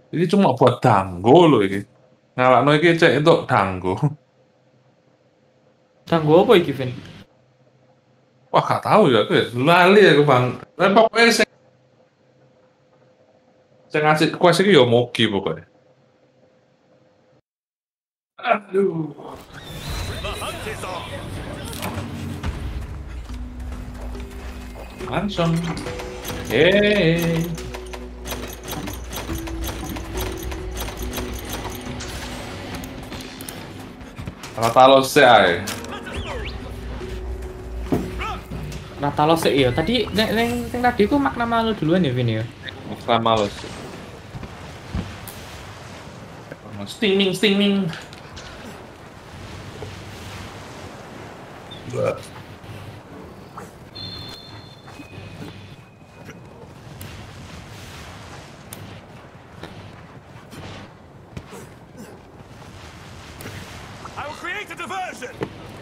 Ini cuma buat danggo loh ini. Ngalakno iki cek entuk danggo. Tanggo apa iki, Vin? Wah, gak tahu ya aku ya. Lali aku, Bang. Tapi pokoknya sing ngasih quest iki ya Mogi pokoknya. Aduh. Langsung. Yeay. Rathalos ae. Rathalos sih ya. Tadi neng tadi ku Magnamalo duluan ya, Vin ya. Rathalos. Stinging, stinging. I will create a diversion!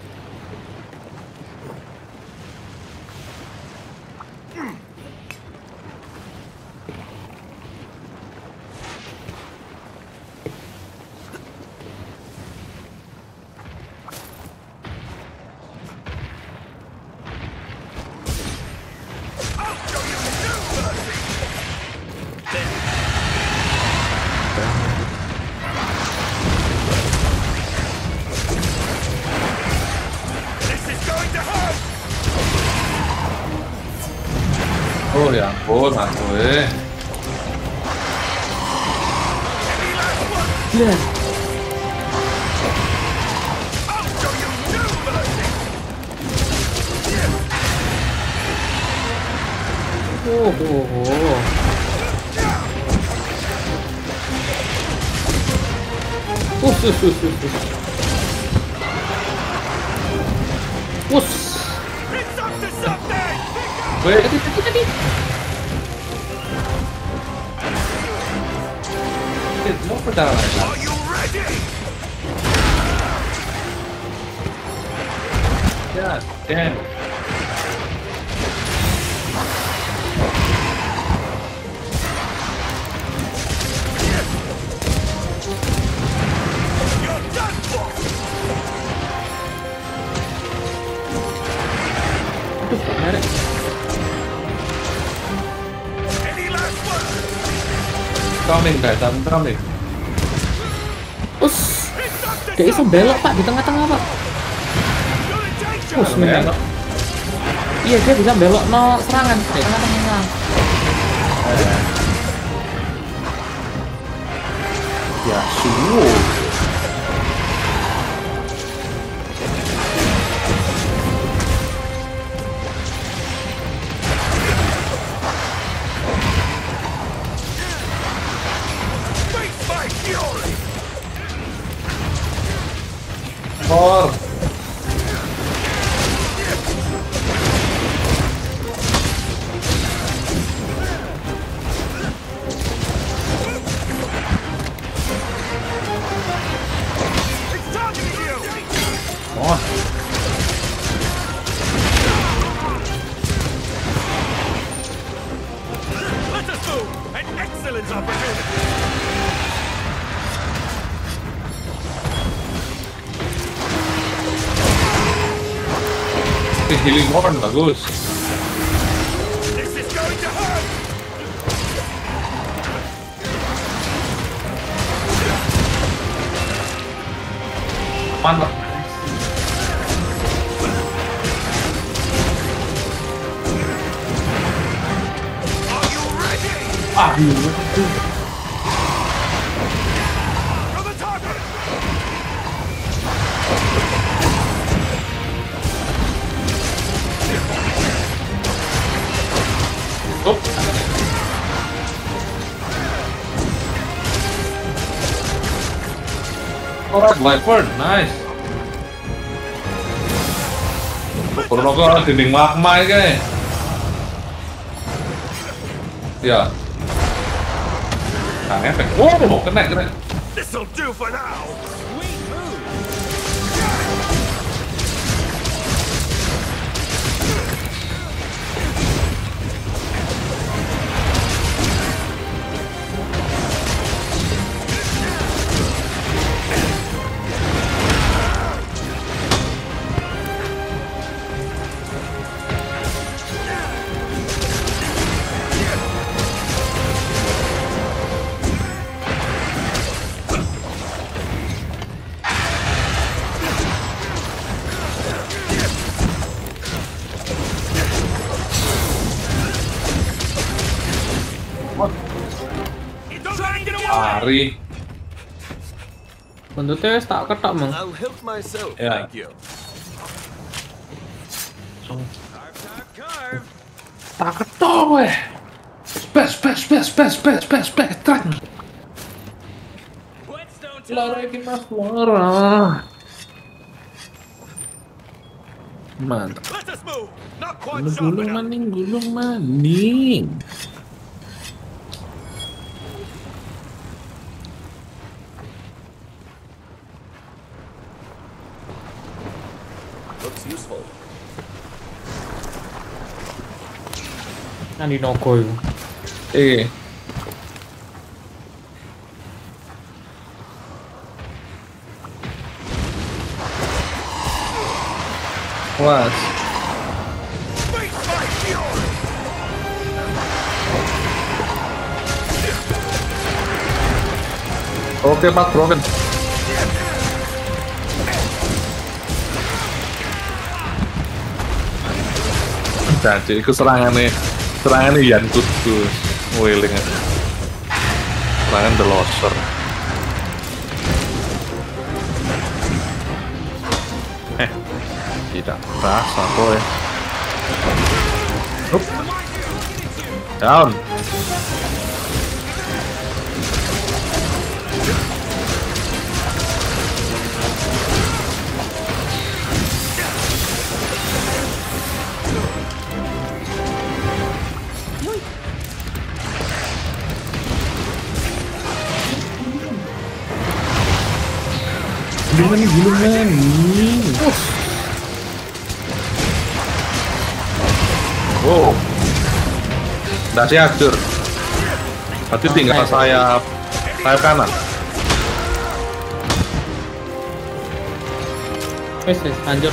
Oh ya ampun, aku Iya. Oh. Us. It's up to something! wait, Tadi. lo pedang aja. Are you ready? Ya, damn. You're done for! Aduh, kok merek. Any last word? Coming guys, I'm coming. Us. It's up to Dia iso belok, Pak, di tengah-tengah, Pak. You're in danger! Us, belok. Iya, dia bisa belok no serangan di tengah-tengah. Ya, suruh. Face my fury! Or. It's targeting you! On. Let us move! An excellent opportunity! Healing horn bagus. This is going to hurt! Mantap. Are you ready? Aduh. For the target! Up. Alright, Blackburn, nice. Kurang kok dinding magma ini kan. Ya. Nah, efek. Oh, kena. This'll do for now! Sweet move! Don't let it get away! Lari. Buntutnya wis tak ketok mong. I'll help myself, Yeah. thank you. Carve. Tak ketok weh. Spes, trek. Whetstone Lari iki Mas Lora. Mantap. Let us move! Not quite sharp enough! Gulung maning. Looks useful. Kan di nogo itu. Was. Face my fury! Oke, Pak Broken. Jadi itu serangannya Yan Kudus Wailing serangan The Loser. Tidak terasa boy. Down. Gulungan. Wow. Dasi hancur. Berarti tinggal sayap kanan. Wis hancur.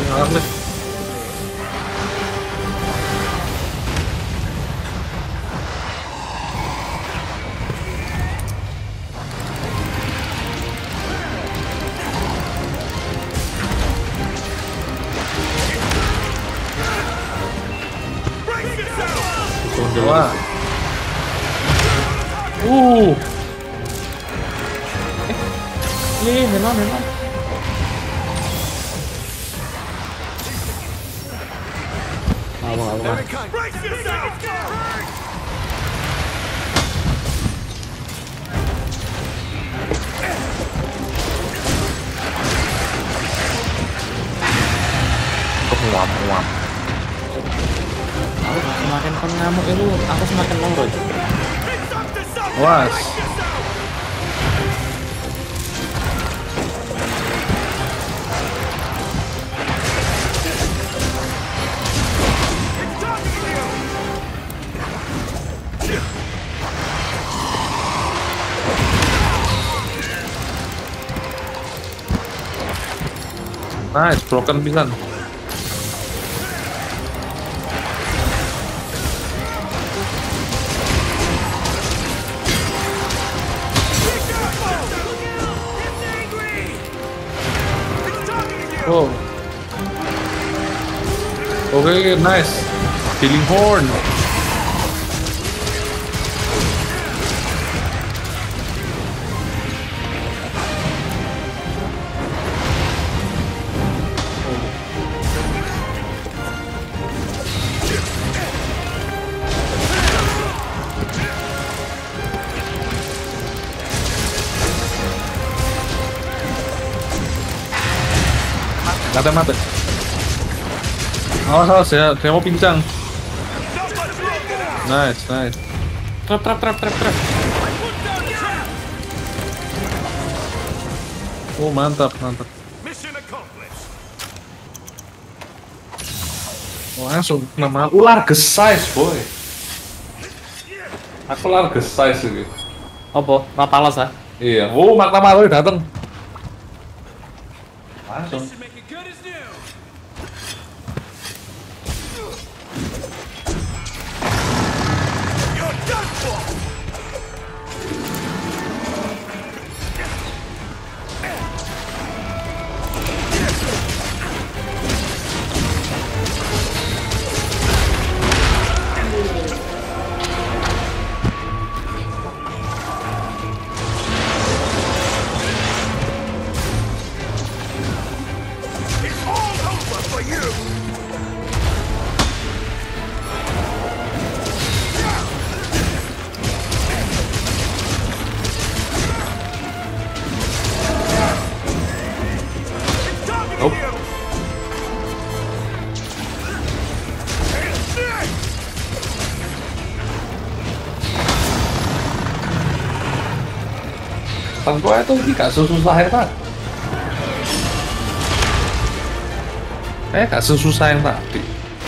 Wah. Memang. Awal. Brace yourself! Wam. Aku semakin pengamuk itu, aku semakin loro. Was. Nice, broken pisan. Oh. Okay, nice. Healing horn. Mata. Awas ya, dia mau pincang. Nice. Trap. Oh, mantap. Mission accomplished. Langsung nama ular gesais, boy. Aku ular gesais iki. Apa? Rathalos ah? Iya. Oh, Magnamalo dateng. Langsung. Make it good as new. You're done for. Tentu itu gak susah yang tadi. Gak sesusah yang tadi.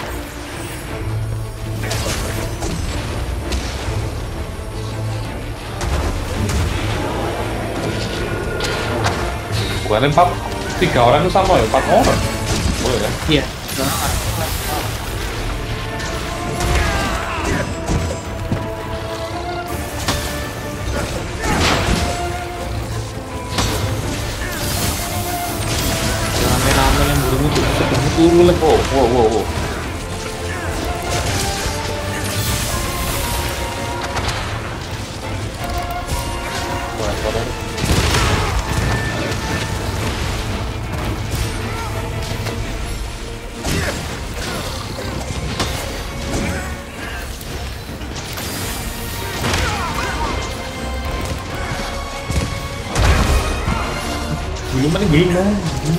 Bukan 3 orang itu sama ya, 4 orang. Boleh ya? Iya. Rame-rame yang burung itu sedang turu lah. Wow. Belum mana game lah.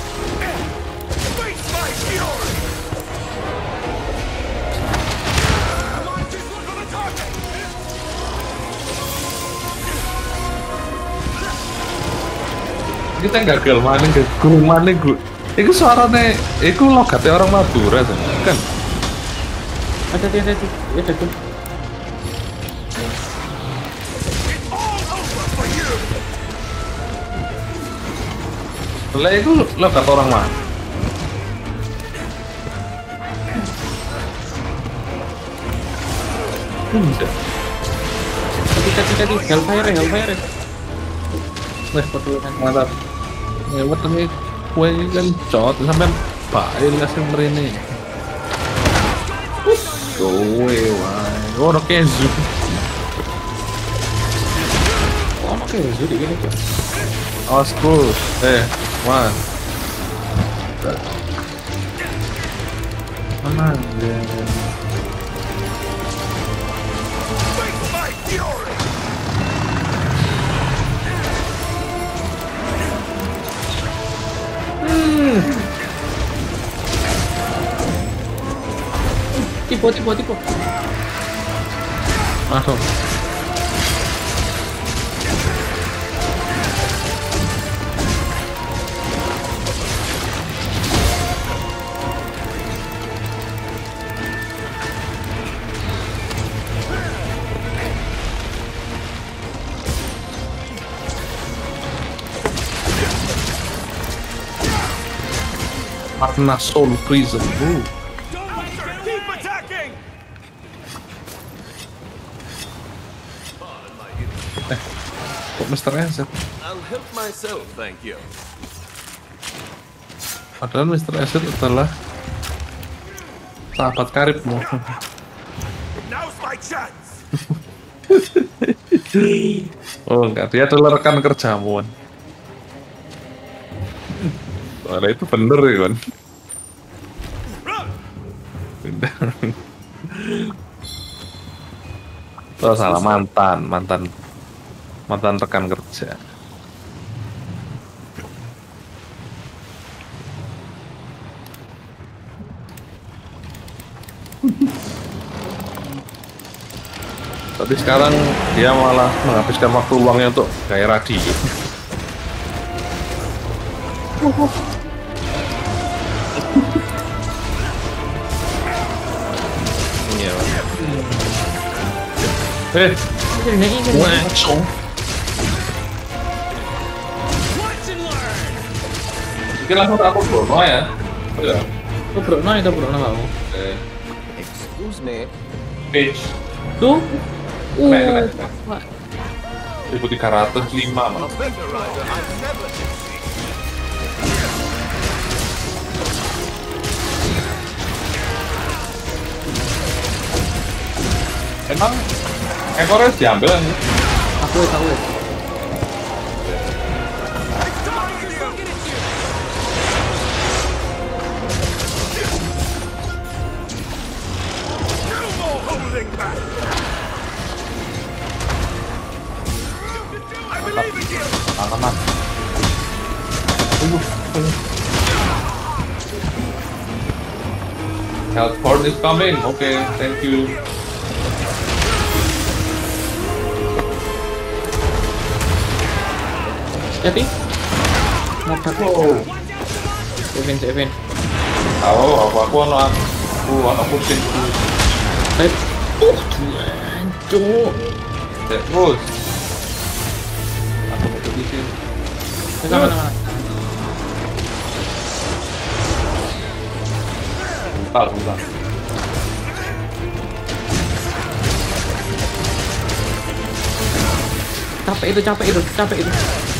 Face my fury! Come on, just look on the target! Kita gagal maning ke guru maning gue. Iku suarane, iku logatnya orang Madura kan? Ada tuh. It's all over for you! Lah iku logat orang mana? Udah. Tadi Hellfire. Wah, pertulungan. Mantap. Lewat tapi kue kan cot sampai bail kasih merene. Kowe wae. Ora kezu. Oke, jadi gini tuh. Awas terus. Man. Mana dia? Face my fury! Tipo. Masuk. Magna Soul Prison. Don't keep attacking! Kok Mr. S? I'll help myself, thank you. Padahal Mr. S adalah sahabat karibmu. Now's my chance! Oh enggak, dia adalah rekan kerjamu. Soalnya itu bener ya kan. Run! Oh salah, mantan rekan kerja. Tapi sekarang dia malah menghabiskan waktu luangnya untuk gaya radio. Iya. Langsung. Watch and learn! Mungkin langsung aku Brono ya. Ya. Brono kamu. Excuse me. Page Tuh. Keren. Wah. 1305 A Mas. better rider I've never seen. Emang ekornya diambil kan? Aku tahu ya. No more holding back! I believe in you! Tangan. Health port is coming. Okay, thank you. hati-hati. Ngotak. Event. Aku ono pusing. Baik. Cuk. Terus. Aku mau di sini. Mana? Bentar. Capek itu.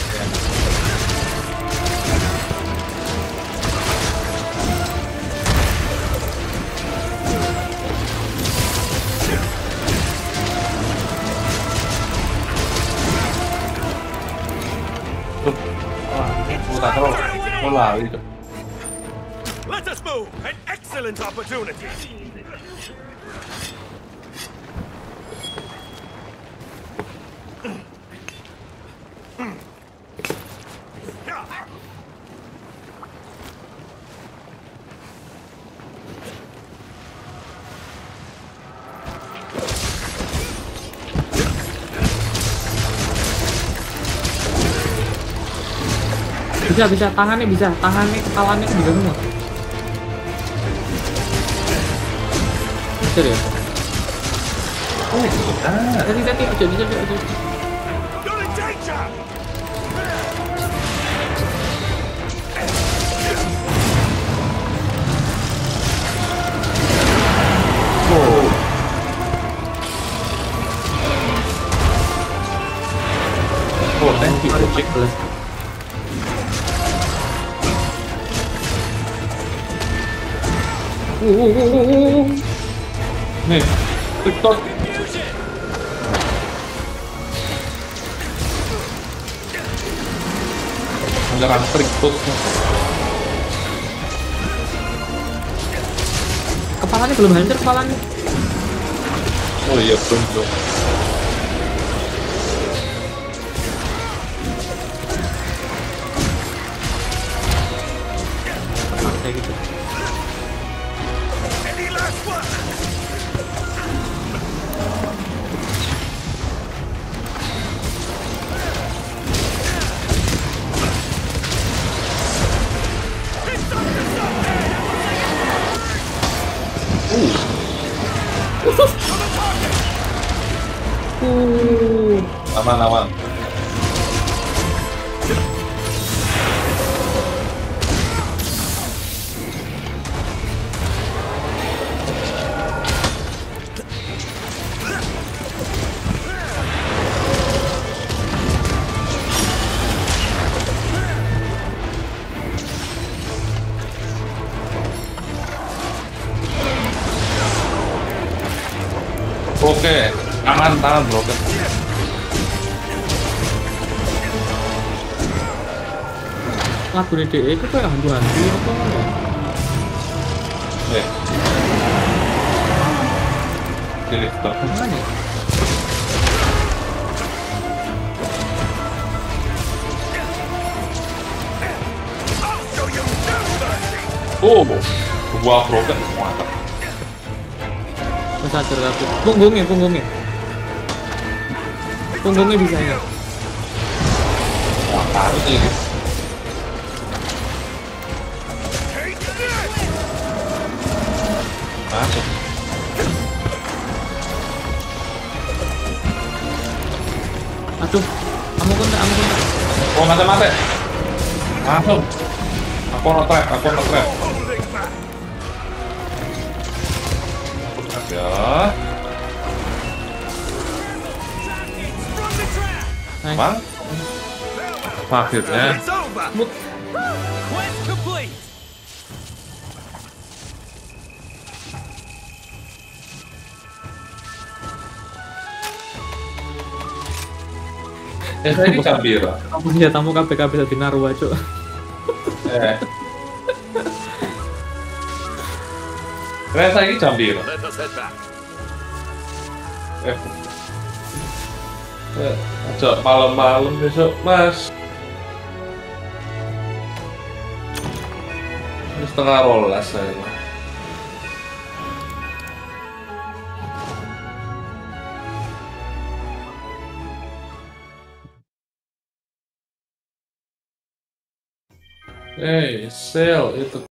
Let us move! An excellent opportunity! Bisa tangannya kepalanya bisa semua. Bisa ya? Tadi aja. You're in danger! Thank you. Nih, TikTok. Menyerang TikTok. Kepalanya belum hancur kepalanya. Oh iya, belum. Kayak gitu. Any last one? Aman. Oke, aman, tangan broken. Lagu DE itu kayak hantu-hantu apa ya? Ya. Jadi stop. Mana? I'll show you no mercy! Oh, gua broken. Mantap. Masa terlalu. Punggungnya. Punggungnya bisa ya. Wah, harus ini. Masuk. Aduh, kamu kena. Oh, mati. Masuk. Aku no trap. Holding back! Ya. Nice. Bang. Akhirnya. It's over! Quest complete! Saya ini Cambir. Kamu senjatamu KPK bisa dinaruh aja. Saya ini Cambir. Let us head back. Ajak malam-malam besok, Mas. Ini 11:30 saya. Sel itu